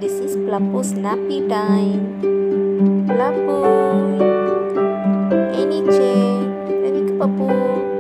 This is Plapu's nappy time. Plapu, any chair, ready ke Papu?